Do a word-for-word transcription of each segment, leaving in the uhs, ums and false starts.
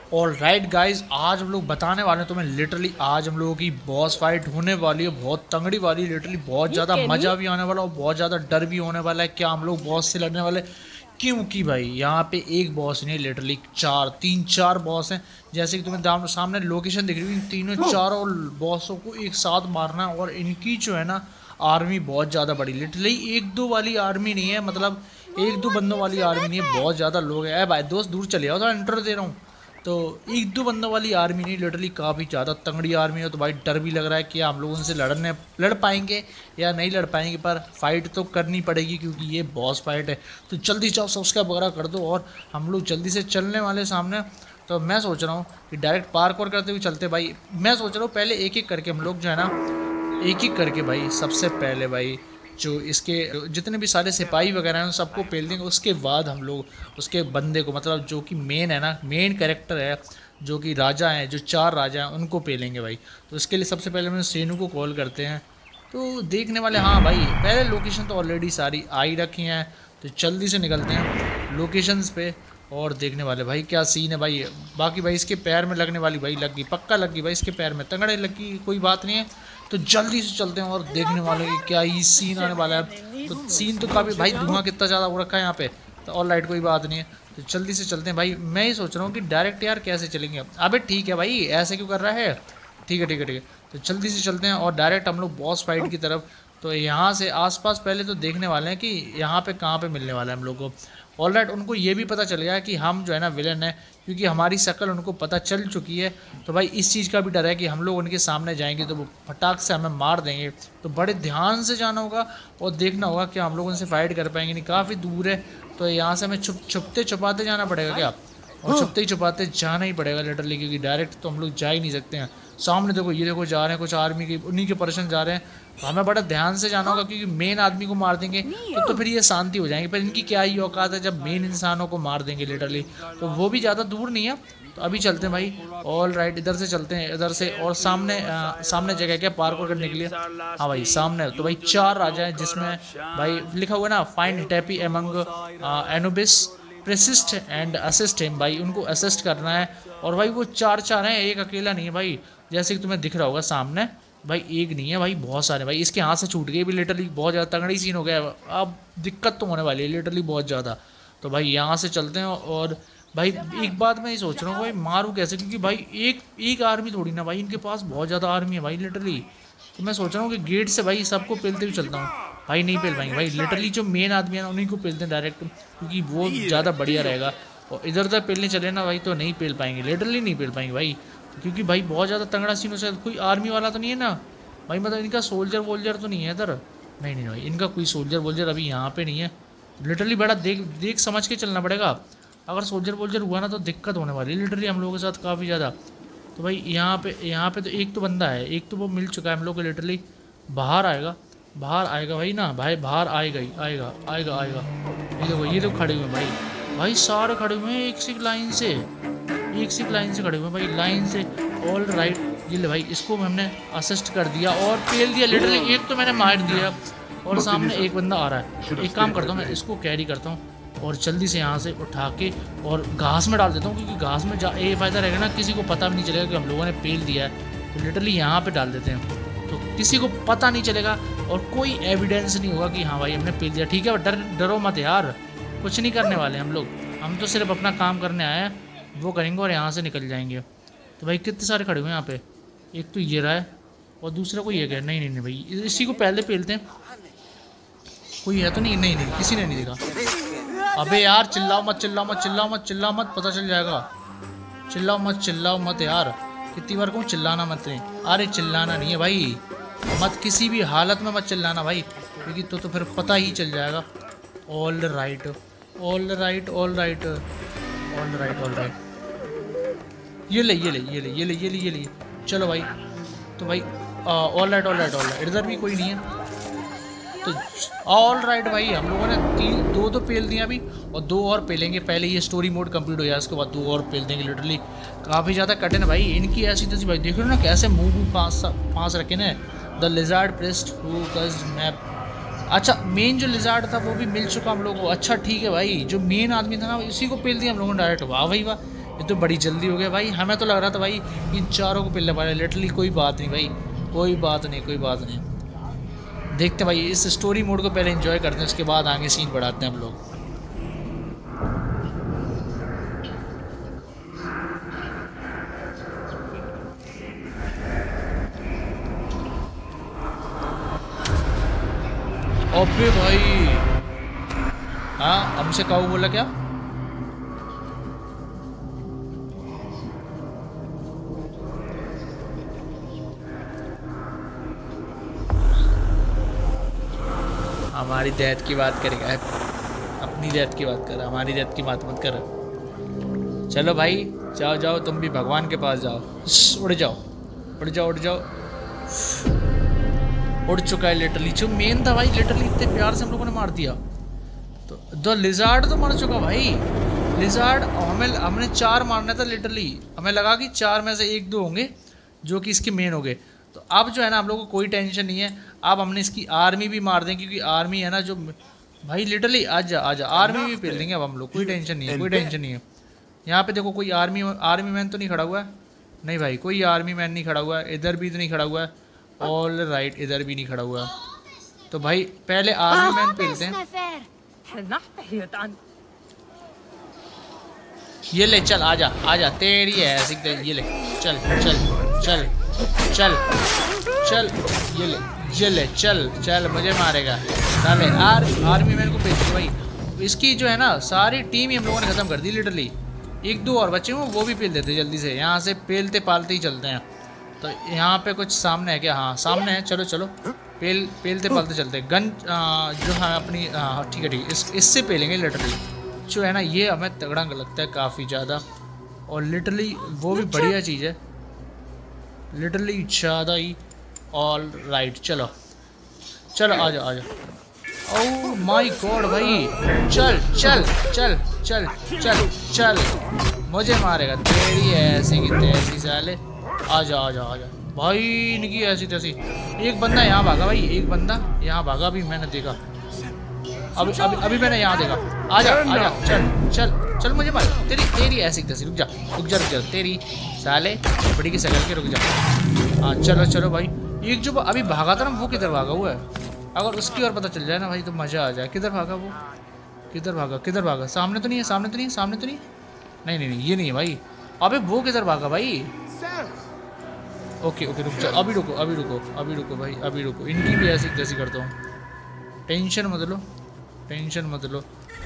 All right guys, आज हम लोग बताने वाले हैं तुम्हें लिटरली आज हम लोगों की बॉस फाइट होने वाली है, बहुत तंगड़ी वाली। लिटरली बहुत ज़्यादा मज़ा भी आने वाला और बहुत ज़्यादा डर भी होने वाला है। क्या हम लोग बॉस से लड़ने वाले? क्योंकि भाई यहाँ पे एक बॉस नहीं, लिटरली चार तीन चार बॉस हैं। जैसे कि तुम्हें दाम सामने लोकेशन दिख रही है, इन तीनों चारों बॉसों को एक साथ मारना है। और इनकी जो है ना आर्मी बहुत ज़्यादा बड़ी, लिटरली एक दो वाली आर्मी नहीं है, मतलब एक दो बंदों वाली आर्मी नहीं है, बहुत ज़्यादा लोग हैं। भाई दोस्त दूर चले आओ, तो इंटर दे रहा हूँ। तो एक दो बंदों वाली आर्मी नहीं, लिटरली काफ़ी ज़्यादा तंगड़ी आर्मी है। तो भाई डर भी लग रहा है कि हम लोग उनसे लड़ने लड़ पाएंगे या नहीं लड़ पाएंगे, पर फाइट तो करनी पड़ेगी क्योंकि ये बॉस फाइट है। तो जल्दी जाओ सब्सक्राइब वगैरह कर दो और हम लोग जल्दी से चलने वाले सामने। तो मैं सोच रहा हूँ कि डायरेक्ट पार्क और करते हुए चलते। भाई मैं सोच रहा हूँ पहले एक एक करके हम लोग जो है ना, एक एक करके भाई सबसे पहले भाई जो इसके जितने भी सारे सिपाही वगैरह हैं सबको पेल देंगे। उसके बाद हम लोग उसके बंदे को, मतलब जो कि मेन है ना, मेन कैरेक्टर है, जो कि राजा हैं, जो चार राजा हैं, उनको पेलेंगे भाई। तो इसके लिए सबसे पहले हम सेनू को कॉल करते हैं। तो देखने वाले, हाँ भाई पहले लोकेशन तो ऑलरेडी सारी आ ही रखी हैं, तो जल्दी से निकलते हैं लोकेशंस पे और देखने वाले भाई क्या सीन है भाई। बाकी भाई इसके पैर में लगने वाली भाई लग गई, पक्का लग गई भाई इसके पैर में, तंगड़े लग गई, कोई बात नहीं है। तो जल्दी से चलते हैं और देखने वाले कि क्या ही सीन आने वाला है। तो सीन तो काफ़ी भाई, धुआं कितना ज़्यादा हो रखा है यहाँ पे। तो ऑल राइट, कोई बात नहीं है, तो जल्दी से चलते हैं भाई। मैं ही सोच रहा हूँ कि डायरेक्ट यार कैसे चलेंगे। अबे ठीक है भाई, ऐसे क्यों कर रहा है? ठीक है ठीक है ठीक है, तो जल्दी से चलते हैं और डायरेक्ट हम लोग बॉस फाइट की तरफ। तो यहाँ से आसपास पहले तो देखने वाले हैं कि यहाँ पे कहाँ पे मिलने वाला है हम लोग को। ऑल राइट, उनको ये भी पता चल गया कि हम जो है ना विलन है, क्योंकि हमारी शक्ल उनको पता चल चुकी है। तो भाई इस चीज़ का भी डर है कि हम लोग उनके सामने जाएंगे तो वो फटाक से हमें मार देंगे। तो बड़े ध्यान से जाना होगा और देखना होगा कि हम लोग उनसे फाइट कर पाएंगे नहीं, काफ़ी दूर है। तो यहाँ से हमें छुप छुपते छुपाते जाना पड़ेगा क्या? और छुपते ही छुपाते जाना ही पड़ेगा लिटरली, क्योंकि डायरेक्ट तो हम लोग जा ही नहीं सकते हैं। सामने देखो, ये देखो जा रहे हैं कुछ आर्मी के, उन्हीं के पर्सन जा रहे हैं। तो हमें बड़ा ध्यान से जाना होगा क्योंकि मेन आदमी को मार देंगे तो, तो फिर ये शांति हो जाएंगे। पर इनकी क्या ही औकात है जब मेन इंसानों को मार देंगे लिटरली। तो वो भी ज़्यादा दूर नहीं है, तो अभी चलते हैं भाई। ऑल राइट, इधर से चलते हैं, इधर से। और सामने आ, सामने जगह क्या पार्क करने के लिए? हाँ भाई सामने तो भाई चार राजा हैं, जिसमें भाई लिखा हुआ है ना, find Tappy among Anubis priests and assist him. भाई उनको असिस्ट करना है। और भाई वो चार चार हैं, एक अकेला नहीं है भाई, जैसे कि तुम्हें दिख रहा होगा सामने। भाई एक नहीं है भाई, बहुत सारे। भाई इसके हाथ से छूट गए भी लिटरली, बहुत ज़्यादा तगड़ी सीन हो गया। अब दिक्कत तो होने वाली है लिटरली बहुत ज़्यादा। तो भाई यहाँ से चलते हैं। और भाई एक बात मैं ये सोच रहा हूँ भाई, मारूँ कैसे? क्योंकि भाई एक एक आर्मी थोड़ी ना भाई, इनके पास बहुत ज़्यादा आर्मी है भाई लिटरली। तो मैं सोच रहा हूँ कि गेट से भाई सबको पेलते हुए चलता हूँ। भाई नहीं पेल पाएंगे भाई, लिटरली जो मेन आदमी है ना उन्हीं को पेलते हैं डायरेक्ट, क्योंकि वो ज़्यादा बढ़िया रहेगा। और इधर उधर पेलने चले ना भाई तो नहीं पेल पाएंगे, लिटरली नहीं पेल पाएंगे भाई, क्योंकि भाई बहुत ज़्यादा तगड़ा सीन हो सकता है। कोई आर्मी वाला तो नहीं है ना भाई, मतलब इनका सोल्जर वोल्जर तो नहीं है इधर? नहीं नहीं भाई, इनका कोई सोल्जर वोल्जर अभी यहाँ पे नहीं है। लिटरली बड़ा देख देख समझ के चलना पड़ेगा, अगर सोल्जर वोल्जर हुआ ना तो दिक्कत होने वाली है लिटरली हम लोगों के साथ काफ़ी ज़्यादा। तो भाई यहाँ पे यहाँ पे तो एक तो बंदा है, एक तो वो मिल चुका है हम लोग को लिटरली। बाहर आएगा, बाहर आएगा भाई ना, भाई बाहर आएगा ही आएगा आएगा आएगा। ये देखो ये लोग खड़े हुए हैं भाई, भाई सारे खड़े हुए हैं एक सिक लाइन से, एक सिक लाइन से खड़े हुए हैं भाई, लाइन से। ऑल राइट, ये ले भाई, इसको हमने असिस्ट कर दिया और पेल दिया लिटरली। एक तो मैंने मार दिया और सामने एक बंदा आ रहा है। एक काम करता हूँ, मैं इसको कैरी करता हूँ और जल्दी से यहाँ से उठा के और घास में डाल देता हूँ, क्योंकि घास में जा ये फ़ायदा रहेगा ना, किसी को पता भी नहीं चलेगा कि हम लोगों ने पेल दिया है। तो लिटरली यहाँ पे डाल देते हैं तो किसी को पता नहीं चलेगा और कोई एविडेंस नहीं होगा कि हाँ भाई हमने पेल दिया। ठीक है, डर डरो मत यार, कुछ नहीं करने वाले हम लोग, हम तो सिर्फ अपना काम करने आए हैं, वो करेंगे और यहाँ से निकल जाएंगे। तो भाई कितने सारे खड़े हुए हैं यहाँ पे, एक तो ये रहा है और दूसरा कोई ये गया। नहीं नहीं नहीं भाई, इसी को पहले पेलते हैं। कोई है तो नहीं? नहीं नहीं, किसी ने नहीं देखा। अबे यार चिल्लाओ मत, चिल्लाओ मत, चिल्लाओ मत, चिल्लाओ मत, पता चल जाएगा। चिल्लाओ मत, चिल्लाओ मत यार, कितनी बार कहूँ चिल्लाना मत नहीं। अरे चिल्लाना नहीं है भाई, मत किसी भी हालत में मत चिल्लाना भाई, क्योंकि तो तो फिर पता ही चल जाएगा। All right all right all right all right all right, ये ले ये ले ये ले ये ले ये ले ये ले चलो भाई। तो भाई all right all right all right, इधर भी कोई नहीं है। तो ऑल राइट भाई, हम लोगों ने तीन दो तो पेल दिया अभी और दो और पेलेंगे। पहले ये स्टोरी मोड कंप्लीट हो जाए, उसके बाद दो और पेल देंगे। लिटरली काफ़ी ज़्यादा कठिन है भाई इनकी ऐसी तैसी। भाई देख लो ना कैसे मुंह मुँह पाँच पाँच रखे ना। The lizard priest who cause map. अच्छा मेन जो लिजार्ड था वो भी मिल चुका हम लोगों को। अच्छा ठीक है भाई, जो मेन आदमी था ना इसी को पेल दिया हम लोगों ने डायरेक्ट। वाह भाई वाह, ये तो बड़ी जल्दी हो गया भाई। हमें तो लग रहा था भाई इन चारों को पिलने पड़े। लिटरली कोई बात नहीं भाई, कोई बात नहीं, कोई बात नहीं। देखते भाई इस स्टोरी मोड को पहले एंजॉय करते हैं, उसके बाद आगे सीन बढ़ाते हैं हम लोग। अबे भाई, हाँ हमसे काऊ बोला क्या? हमारी दैत की बात करेगा, अपनी दैत की बात कर, हमारी दैत की बात मत कर। चलो भाई जाओ जाओ, तुम भी भगवान के पास जाओ। उड़ जाओ उड़ जाओ उड़ जाओ। उड़ चुका है लिटरली, जो मेन था भाई लिटरली इतने प्यार से हम लोगों ने मार दिया। तो द लिजार्ड तो मर चुका भाई। लिजार्ड हमें हमने चार मारना था लिटरली, हमें लगा कि चार में से एक दो होंगे जो कि इसके मेन हो गए। तो अब जो है ना हम लोग को कोई टेंशन नहीं है। अब हमने इसकी आर्मी भी मार दें, क्योंकि आर्मी है ना जो भाई लिटरली आजा आजा आर्मी भी पेल देंगे अब हम लोग। कोई टेंशन नहीं है, कोई टेंशन नहीं है। यहाँ पे देखो कोई आर्मी आर्मी मैन तो नहीं खड़ा हुआ है? नहीं भाई कोई आर्मी मैन नहीं खड़ा हुआ है। इधर भी तो नहीं खड़ा हुआ है। ऑल राइट, इधर भी नहीं खड़ा हुआ। तो भाई पहले आर्मी मैन पेलते हैं। ये ले चल, आजा आजा, तेरी है ऐसी, ये ले चल चल चल चल चल, ये ले ये ले चल चल, मुझे मारेगा साले। आर आर्मी मैन को पेल भाई। इसकी जो है ना सारी टीम ही हम लोगों ने खत्म कर दी लिटरली। एक दो और बच्चे हों वो भी पेल देते जल्दी से, यहाँ से पेलते पालते ही चलते हैं। तो यहाँ पे कुछ सामने है क्या? हाँ सामने है, चलो चलो पेल पेलते पालते चलते। गन आ, जो है अपनी, हाँ ठीक है ठीक है, इस इससे पेलेंगे लिटरली। जो है ना ये हमें तगड़ा लगता है काफ़ी ज़्यादा, और लिटरली वो भी बढ़िया चीज़ है लिटरली ज़्यादा ही। ऑल राइट चलो चलो आ जाओ आ जाओ। ओह माय गॉड भाई, चल चल चल चल चल चल, मुझे मारेगा तेरी ऐसी की तैसी साले। आ जा आ जा आ जा भाई, इनकी ऐसी तैसी। एक बंदा यहाँ भागा भाई, एक बंदा यहाँ भागा, अभी मैंने देखा, अभी अभी अभी मैंने यहाँ देखा। आ जा आ जा चल चल चल, मुझे मार तेरी तेरी ऐसी तैसी। रुक जा रुक जा रुक जा, तेरी साले बड़ी की शकल के, रुक जा। हाँ चलो चलो भाई। एक जो अभी भागा था ना वो किधर भागा हुआ है? अगर उसकी और पता चल जाए ना भाई तो मज़ा आ जाए। किधर भागा वो? किधर भागा किधर भागा? सामने तो नहीं है, सामने तो नहीं है, सामने तो नहीं, नहीं नहीं नहीं ये नहीं है भाई। अबे वो किधर भागा भाई? ओके ओके रुक जाओ, अभी रुको अभी रुको अभी रुको भाई, अभी रुको। इनकी भी ऐसी जैसी करता हूँ, टेंशन मत लो टेंशन मत लो।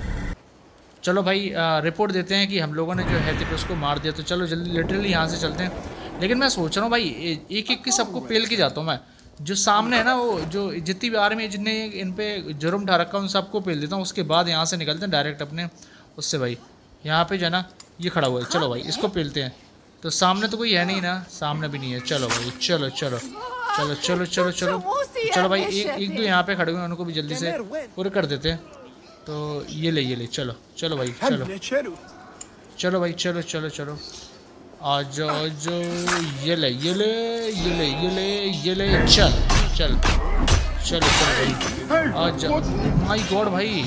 चलो भाई आ, रिपोर्ट देते हैं कि हम लोगों ने जो है तो उसको मार दिया। तो चलो जल्दी लिटरली यहाँ से चलते हैं। लेकिन मैं सोच रहा हूँ भाई एक एक की सबको पेल के जाता हूँ मैं। जो सामने है ना वो जो जितनी भी आर्मी जितने इन पे जुर्म ढा रखा उन सबको पेल देता हूँ। उसके बाद यहाँ से निकलते हैं डायरेक्ट अपने उससे भाई। यहाँ पे जो है ना ये खड़ा हुआ है, चलो भाई इसको पेलते हैं। तो सामने तो कोई है नहीं ना, सामने भी नहीं है। चलो भाई चलो चलो चलो चलो चलो चलो चलो भाई, एक एक दो यहाँ पे खड़े हुए हैं उनको भी जल्दी से पूरे कर देते हैं। तो ये ले ये ले चलो चलो भाई चलो चलो भाई चलो चलो चलो आ जाओ जो, ये ले ये ले ये ले ये ले ये ले चल चल चलो चलो भाई आ जा। माय गॉड भाई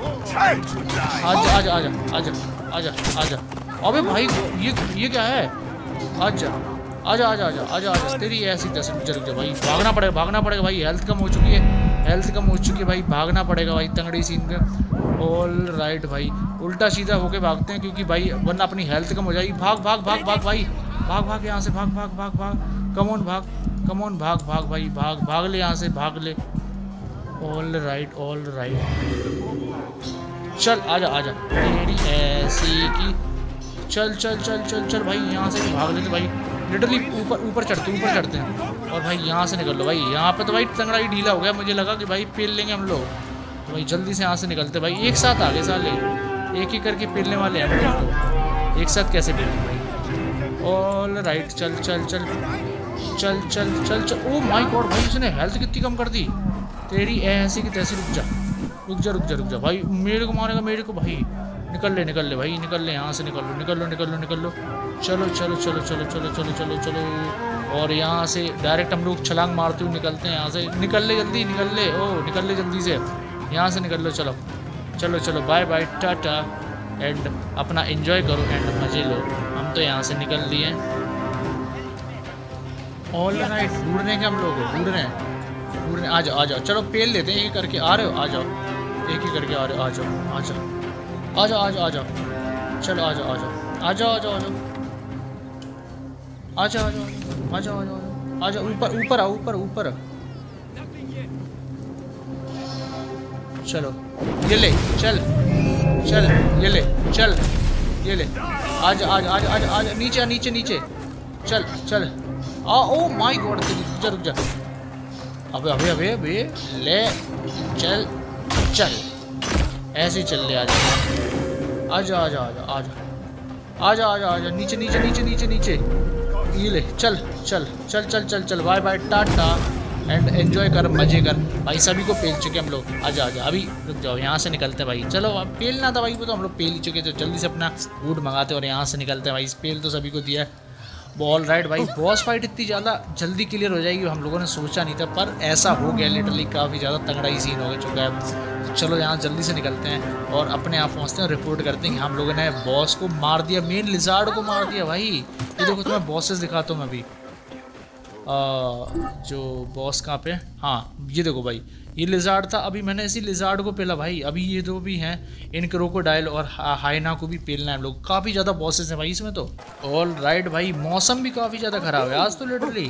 आजा आजा आजा आजा आजा आजा। अबे भाई ये ये क्या है? आजा आजा आजा आजा आजा आजा, तेरी ऐसी तैसी। रुक जा भाई, भागना पड़ेगा भागना पड़ेगा भाई, हेल्थ कम हो चुकी है हेल्थ कम हो चुकी है भाई, भागना पड़ेगा भाई तंगड़ी सीन पे। ऑल राइट भाई, उल्टा सीधा होके भागते हैं क्योंकि भाई वरना अपनी हेल्थ कम हो जाएगी। भाग भाग भाग भाग भाई, भाग भाग यहाँ से, भाग भाग भाग भाग, कमोन भाग कमोन भाग भाग भाई, भाग भाग ले यहाँ से, भाग ले। ऑल राइट ऑल राइट चल आजा आजा, तेरी ऐसी की। चल चल चल चल चल भाई, यहाँ से भाग लेते भाई, लिटरली ऊपर ऊपर चढ़ते ऊपर चढ़ते हैं। और भाई यहाँ से निकल लो भाई, यहाँ पे तो भाई तंगड़ा ही ढीला हो गया, मुझे लगा कि भाई पेल लेंगे हम लोग। तो भाई जल्दी से यहाँ से निकलते भाई, एक साथ आगे साले, एक एक करके पेलने वाले हैं तो एक साथ कैसे पेलेंगे भाई। ऑल राइट चल चल चल चल चल चल चल। ओ माय गॉड भाई, इसने हेल्थ कितनी कम कर दी तेरी ऐसी की तैसी। रुक जा रुक जा रुक जा रुक जा भाई, मेरे को मारेगा मेरे को भाई। निकल ले निकल ले भाई निकल ले, यहाँ से निकल लो निकल लो निकल लो निकल लो। चलो चलो चलो चलो चलो चलो चलो चलो। और यहाँ से डायरेक्ट हम लोग छलांग मारते हुए निकलते हैं यहाँ से। निकल ले जल्दी निकल ले, ओ निकल ले जल्दी से, यहाँ से निकल लो। चलो चलो चलो बाय बाय टाटा एंड अपना एंजॉय करो एंड मज़े लो। हम तो यहाँ से निकल लिए। ऑल राइट, ढूंढ रहे हैं हम लोग, ढूंढ रहे हैं ढूंढ रहे हैं। आ जाओ आ जाओ, चलो पेल लेते हैं, एक करके आ रहे हो, आ जाओ, एक ही करके आ रहे हो, आ जाओ आ जाओ आ जाओ आ जाओ आ जाओ, चलो आ जाओ आ जाओ आ जाओ आ जाओ आ जाओ आ जाओ आ जाओ आ जाओ आ जाओ, ऊपर ऊपर आओ, ऊपर ऊपर, चलो ये ले, चल चल ये ले, चल ये ले, आज आज आज आज आज नीचे नीचे नीचे, चल चल आ, ओ माय गॉड, रुक जा रुक जा, अबे अबे अबे अबे ले, चल चल, ऐसे ही चल ले, आजा आजा आजा आजा आजा आजा आजा आजा, नीचे नीचे नीचे नीचे नीचे, ये ले, चल चल चल चल चल चल, bye bye tata and enjoy कर, मजे कर भाई, सभी को पेल चुके हम लोग। आजा आजा, अभी रुक जाओ, यहाँ से निकलते हैं भाई, चलो अब पेलना था भाई, वो तो हम लोग पेल ही चुके थे, जल्दी से अपना वुड मंगाते और यहाँ से निकलते हैं भाई, पेल तो सभी को दिया है। बॉल राइट भाई, बॉस फाइट इतनी ज़्यादा जल्दी क्लियर हो जाएगी हम लोगों ने सोचा नहीं था, पर ऐसा हो गया, लिटरली काफ़ी ज़्यादा तगड़ा ही सीन हो चुका है। तो चलो यहाँ जल्दी से निकलते हैं और अपने आप पहुँचते हैं, रिपोर्ट करते हैं कि हम लोगों ने बॉस को मार दिया, मेन लिजार्ड को मार दिया भाई। ये देखो तुम्हें बॉसेस दिखाता हूँ मैं अभी, आ, जो बॉस कहाँ पे, हाँ ये देखो भाई, ये लिजार्ड था, अभी मैंने इसी लिजार्ड को पेला भाई, अभी ये दो भी हैं, इन क्रोकोडाइल और हाइना को भी पेलना है हम लोग, काफ़ी ज़्यादा बॉसेस हैं भाई इसमें तो। ऑल राइट भाई, मौसम भी काफ़ी ज़्यादा ख़राब है आज तो लिटरली,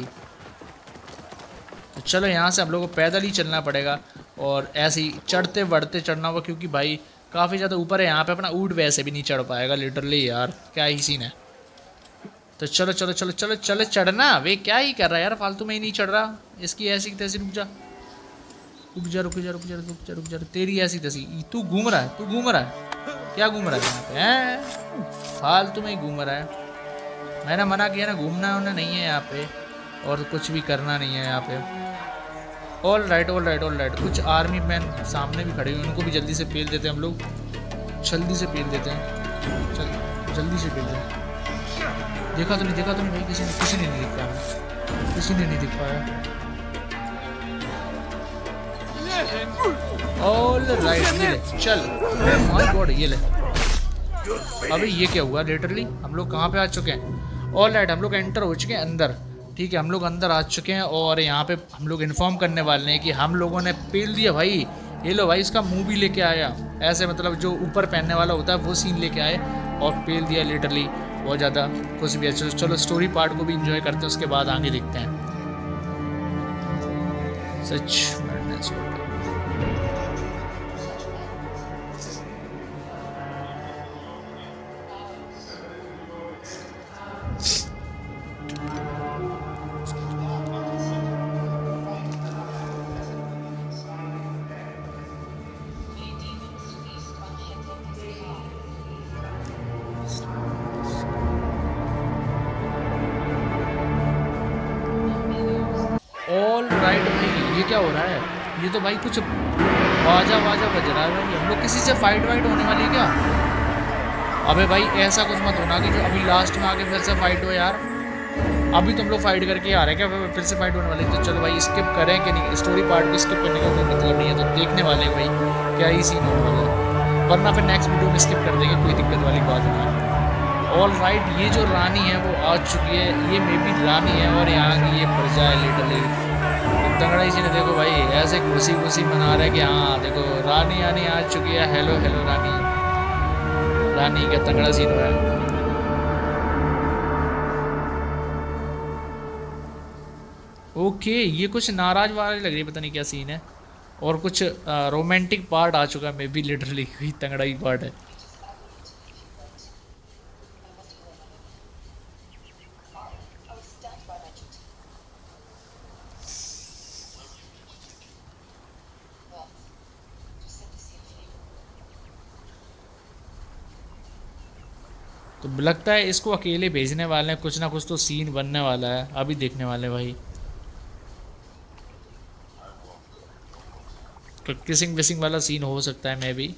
तो चलो यहाँ से हम लोग को पैदल ही चलना पड़ेगा और ऐसे ही चढ़ते बढ़ते चढ़ना होगा, क्योंकि भाई काफ़ी ज़्यादा ऊपर है, यहाँ पे अपना ऊँट वैसे भी नहीं चढ़ पाएगा लिटरली यार, क्या ही सीन है। तो चलो चलो चलो चलो चलो चढ़ना, वे क्या ही कर रहा है यार, फालतू में ही नहीं चढ़ रहा, इसकी ऐसी तैसी, रुक जा रुक जा रुक जा रुक जा रुक जा रुक जा, तेरी ऐसी तैसी, तू घूम रहा है, तू घूम रहा है, क्या घूम रहा है यहाँ पे, हैं फालतू में ही घूम रहा है, मैंने मना किया ना, घूमना उन्हें नहीं है यहाँ पे और कुछ भी करना नहीं है यहाँ पे। All right all right all right, कुछ आर्मी मैन सामने भी खड़े हुए, उनको भी जल्दी से पेल देते हैं हम लोग, जल्दी से पेल देते हैं, चल जल्दी से पेल देते हैं। देखा तो नहीं, देखा तो नहीं भाई, किसी ने किसी ने नहीं दिख पाया, किसी ने नहीं दिख पाया। ऑल राइट, ये ले, चल माय गॉड, ये ले, अबे ये क्या हुआ, लिटरली हम लोग कहाँ पे आ चुके हैं। ऑल राइट, हम लोग एंटर हो चुके हैं अंदर, ठीक है, हम लोग अंदर आ चुके हैं और यहाँ पे हम लोग इन्फॉर्म करने वाले हैं कि हम लोगों ने पेल दिया भाई, ये लो भाई, इसका मुंह भी लेके आया, ऐसे मतलब जो ऊपर पहनने वाला होता है वो सीन लेके आए और पेल दिया, लिटरली बहुत ज़्यादा कुछ भी है। चलो चलो स्टोरी पार्ट को भी इंजॉय करते हैं, उसके बाद आगे देखते हैं। सच मैडनेस हो गया। ऑल राइट भाई, ये क्या हो रहा है, ये तो भाई कुछ बाजा बाजा बज रहा है भाई, हम लोग किसी से फाइट वाइट होने वाली है क्या। अबे भाई ऐसा कुछ मत होना कि जो अभी लास्ट में आके फिर से फाइट हो यार, अभी तुम लोग फाइट करके आ रहे हैं क्या, फिर से फाइट होने वाली है। तो चलो भाई स्किप करें कि नहीं, स्टोरी पार्ट को स्किप करने का कोई मतलब नहीं है, तो देखने वाले हैं भाई क्या ही सीन होने वाला है, वरना फिर नेक्स्ट वीडियो में स्किप कर देंगे, कोई दिक्कत वाली बात नहीं है। ऑल राइट, ये जो रानी है वो आ चुकी है, ये मे बी रानी है और यहाँ की ये प्रजा है लिटरली, तगड़ा इसी ने देखो भाई ऐसे खुशी खुशी मना रहे कि हाँ देखो रानी रानी आ चुकी है, हेलो हेलो रानी, रानी का तगड़ा सीन हुआ है। ओके, ये कुछ नाराज वाराज लग रही है, पता नहीं क्या सीन है, और कुछ रोमांटिक पार्ट आ चुका है, मे बी लिटरली कोई तगड़ा ही पार्ट है। तो लगता है इसको अकेले भेजने वाले हैं, कुछ ना कुछ तो सीन बनने वाला है, अभी देखने वाले भाई, तो किसिंग विसिंग वाला सीन हो सकता है मे बी।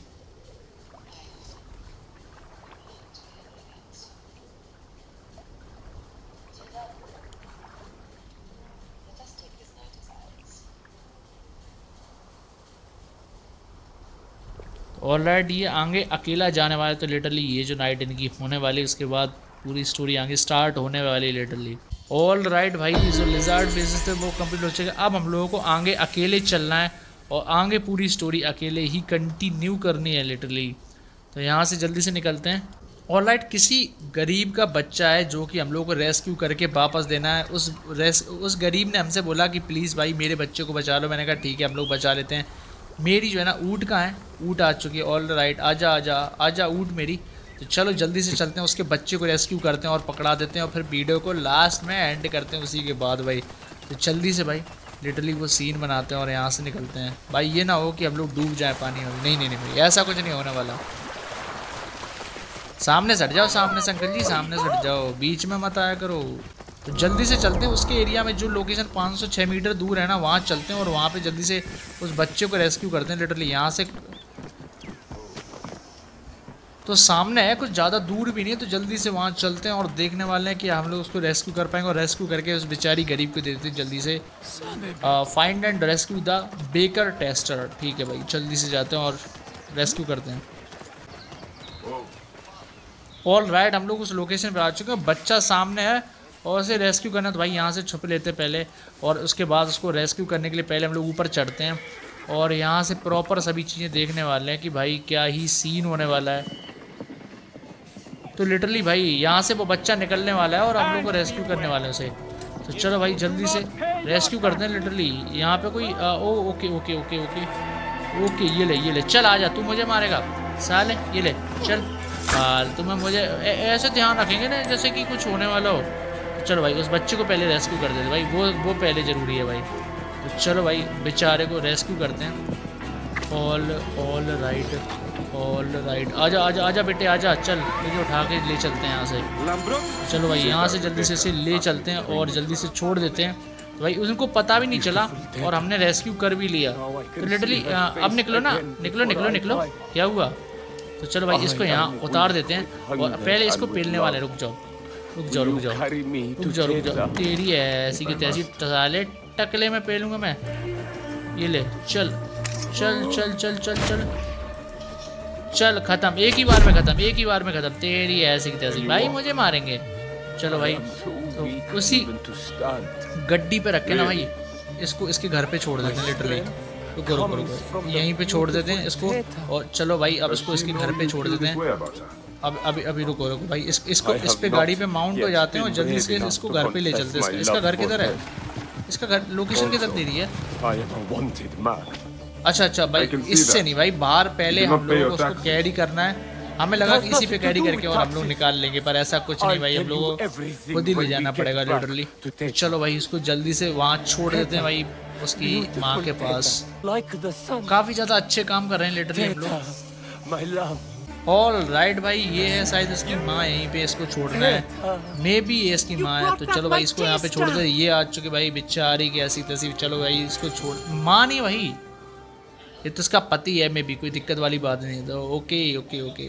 ऑलराइट, ये आगे अकेला जाने वाला, तो लिटरली ये जो नाइट इनकी होने वाली उसके बाद पूरी स्टोरी आगे स्टार्ट होने वाली लिटरली। ऑल राइट भाई, जो लिजार्ड बेसिस थे वो कंप्लीट हो चुके। अब हम लोगों को आगे अकेले चलना है और आगे पूरी स्टोरी अकेले ही कंटिन्यू करनी है लिटरली। तो यहाँ से जल्दी से निकलते हैं। ऑल राइट, किसी गरीब का बच्चा है जो कि हम लोगों को रेस्क्यू करके वापस देना है। उस रेस उस गरीब ने हमसे बोला कि प्लीज़ भाई मेरे बच्चे को बचा लो। मैंने कहा ठीक है हम लोग बचा लेते हैं। मेरी जो है ना ऊँट कहाँ है, ऊँट आ चुकी है। ऑल राइट, आजा आजा आजा ऊँट मेरी। तो चलो जल्दी से चलते हैं, उसके बच्चे को रेस्क्यू करते हैं और पकड़ा देते हैं और फिर वीडियो को लास्ट में एंड करते हैं उसी के बाद भाई। तो जल्दी से भाई लिटरली वो सीन बनाते हैं और यहाँ से निकलते हैं। भाई ये ना हो कि हम लोग डूब जाए पानी में। नहीं नहीं नहीं भाई, ऐसा कुछ नहीं होने वाला। सामने से हट जाओ, सामने से अंकल जी सामने से हट जाओ, बीच में मत आया करो। तो जल्दी से चलते हैं उसके एरिया में, जो लोकेशन पाँच सौ छः मीटर दूर है ना वहाँ चलते हैं और वहाँ पे जल्दी से उस बच्चे को रेस्क्यू करते हैं लिटरली। यहाँ से तो सामने है, कुछ ज़्यादा दूर भी नहीं है। तो जल्दी से वहाँ चलते हैं और देखने वाले हैं कि हम लोग उसको रेस्क्यू कर पाएंगे और रेस्क्यू करके उस बेचारी गरीब को दे देते हैं जल्दी से। Find and rescue the baker tester. ठीक है भाई, जल्दी से जाते हैं और रेस्क्यू करते हैं। ऑल राइट, हम लोग उस लोकेशन पर आ चुके हैं। बच्चा सामने है और उसे रेस्क्यू करना है। तो भाई यहाँ से छुप लेते हैं पहले और उसके बाद उसको रेस्क्यू करने के लिए पहले हम लोग ऊपर चढ़ते हैं और यहाँ से प्रॉपर सभी चीज़ें देखने वाले हैं कि भाई क्या ही सीन होने वाला है। तो लिटरली भाई यहाँ से वो बच्चा निकलने वाला है और हम लोग को रेस्क्यू करने वाले हैं उसे। तो चलो भाई जल्दी से रेस्क्यू करते हैं लिटरली। यहाँ पे कोई आ, oh okay okay okay okay okay ये ले ये ले, चल आ जा, तू मुझे मारेगा साले, ये ले चल। हाल तुम्हें मुझे ए, ऐसे ध्यान रखेंगे ना जैसे कि कुछ होने वाला हो। तो चलो भाई उस बच्चे को पहले रेस्क्यू कर देते भाई, वो वो पहले ज़रूरी है भाई। तो चलो भाई बेचारे को रेस्क्यू करते हैं। All all right all right, आजा आजा आजा बेटे आजा, चल मुझे उठा के ले चलते हैं यहाँ से। चलो भाई यहाँ से जल्दी से इसे ले चलते हैं और जल्दी से छोड़ देते हैं। तो भाई उनको पता भी नहीं चला और हमने रेस्क्यू कर भी लिया। तो लिटरली अब निकलो ना, निकलो निकलो निकलो, क्या हुआ। तो चलो भाई इसको यहाँ उतार देते हैं और पहले इसको पेलने वाले। रुक जाओ रुक जाओ रुक जाओ रुक जाओ रुक जाओ, तेरी ऐसी की तैसी साले टकले में पेलूंगा मैं। ये ले चल चल चल चल चल चल चल, खत्म, एक ही बार में खत्म, एक ही बार में खत्म, तेरी ऐसी की तैसी। भाई मुझे मारेंगे। चलो भाई तो उसी गड्डी पे रख के ना भाई इसको इसके घर पे छोड़ देते हैं लिटरली। रुको रुको रुको, यहीं पे छोड़ देते हैं इसको और चलो भाई अब इसको इसके घर पे छोड़ देते हैं। अब अभी अभी रुको रुको भाई, इस इसको इस पे गाड़ी पे माउंट हो जाते हैं और जल्दी से इसको घर पे ले चलते हैं। इसका घर किधर है, इसका घर लोकेशन किधर दे रही है। अच्छा अच्छा भाई, इससे नहीं भाई, बाहर पहले हम लोगों को उसको कैरी करना है। हमें लगा कि इसी पे कैरी करके और हम लोग निकाल लेंगे, पर ऐसा कुछ नहीं भाई, हम लोगों को खुद ही ले जाना पड़ेगा लिटरली। चलो भाई इसको जल्दी से वहाँ छोड़ देते हैं भाई उसकी माँ के पास। काफ़ी ज़्यादा अच्छे काम कर रहे हैं लिटरली हम लोग। ऑल राइट भाई, ये है शायद इसकी माँ, यहीं पे इसको छोड़ना है। मे बी ये इसकी माँ है। तो चलो भाई इसको यहाँ पे छोड़ दे। ये आ चुके भाई बेचारी की ऐसी तैसी। चलो भाई इसको छोड़, माँ नहीं भाई ये तो इसका पति है, मे बी कोई दिक्कत वाली बात नहीं। तो okay okay okay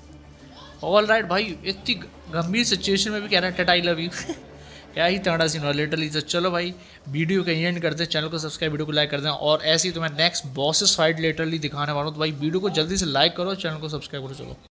all right भाई, इतनी गंभीर सिचुएशन में भी कह रहा है टटाई लव यू क्या ही तगड़ा सीन हुआ लिटरली। तो चलो भाई वीडियो का एंड करते हैं, चैनल को सब्सक्राइब, वीडियो को लाइक कर दें और ऐसी तो मैं नेक्स्ट बॉसेस फाइट लिटरली दिखाने वाला हूँ। तो भाई वीडियो को जल्दी से लाइक करो, चैनल को सब्सक्राइब करो। चलो।